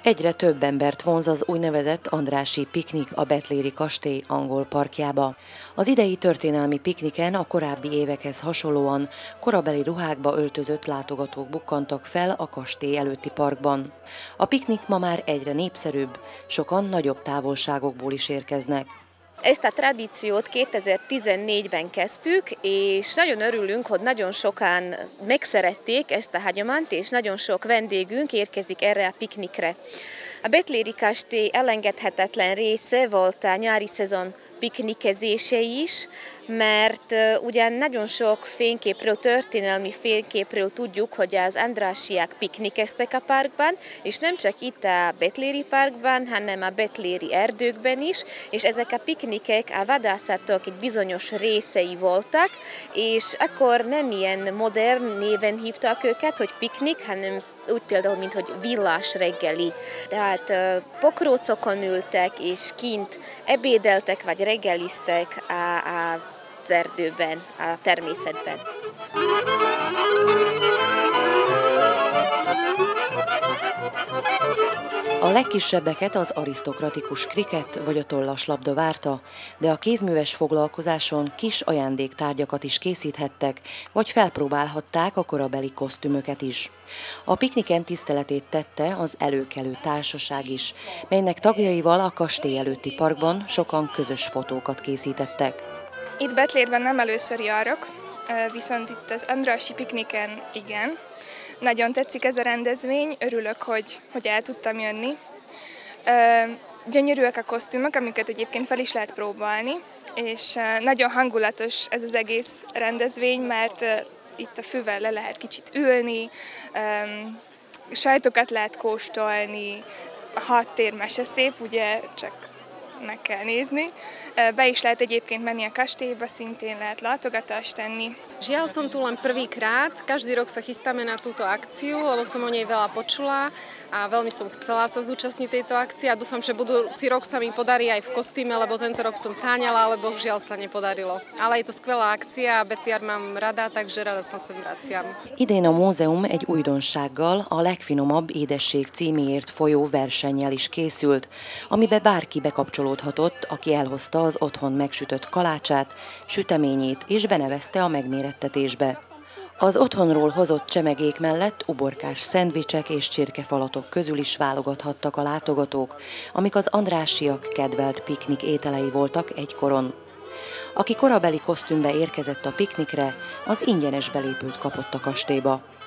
Egyre több embert vonz az úgynevezett Andrássy piknik a Betléri kastély angol parkjába. Az idei történelmi pikniken a korábbi évekhez hasonlóan korabeli ruhákba öltözött látogatók bukkantak fel a kastély előtti parkban. A piknik ma már egyre népszerűbb, sokan nagyobb távolságokból is érkeznek. Ezt a tradíciót 2014-ben kezdtük, és nagyon örülünk, hogy nagyon sokan megszerették ezt a hagyományt, és nagyon sok vendégünk érkezik erre a piknikre. A Betléri kastély elengedhetetlen része volt a nyári szezon piknikezése is, mert ugyan nagyon sok fényképről, történelmi fényképről tudjuk, hogy az Andrássyak piknikeztek a parkban, és nem csak itt a Betléri parkban, hanem a betléri erdőkben is, és ezek a piknikek a vadászatok egy bizonyos részei voltak, és akkor nem ilyen modern néven hívták őket, hogy piknik, hanem úgy például, mint hogy villás reggeli. Tehát pokrócokon ültek, és kint ebédeltek, vagy reggeliztek az erdőben, a természetben. A legkisebbeket az arisztokratikus kriket vagy a tollaslabda várta, de a kézműves foglalkozáson kis ajándéktárgyakat is készíthettek, vagy felpróbálhatták a korabeli kosztümöket is. A pikniken tiszteletét tette az előkelő társaság is, melynek tagjaival a kastély előtti parkban sokan közös fotókat készítettek. Itt Betlérben nem először járok, viszont itt az Andrássy pikniken igen. Nagyon tetszik ez a rendezvény, örülök, hogy el tudtam jönni. Gyönyörűek a kosztümök, amiket egyébként fel is lehet próbálni, és nagyon hangulatos ez az egész rendezvény, mert itt a fűvel le lehet kicsit ülni, sajtokat lehet kóstolni, a háttér meseszép, ugye csak meg kell nézni. Be is lehet egyébként menni a kastélyba, szintén lehet látogatást tenni. Žiaľ som tu len prvýkrát, každý rok sa chystáme na túto akciu, lebo som o nej veľa počula a veľmi som chcela sa zúčastniť tejto akcie a dúfam, že budúci rok sa mi podarí aj v kostýme, lebo tento rok som sáňala, ale bohužiaľ sa nepodarilo. Ale je to skvelá akcia a Betliar mám rada, takže rada sa sem vraciam. Idén a múzeum egy újdonsággal, a legfinomabb édesség címéért folyó versennyel is készült, amibe bárki bekapcsolódhatott, aki elhozta az otthon megsütött kalácsát, süteményét és benevezte a megmérettetésbe. Az otthonról hozott csemegék mellett uborkás szendvicsek és csirkefalatok közül is válogathattak a látogatók, amik az Andrássyak kedvelt piknik ételei voltak egykoron. Aki korabeli kosztümbe érkezett a piknikre, az ingyenes belépőt kapott a kastélyba.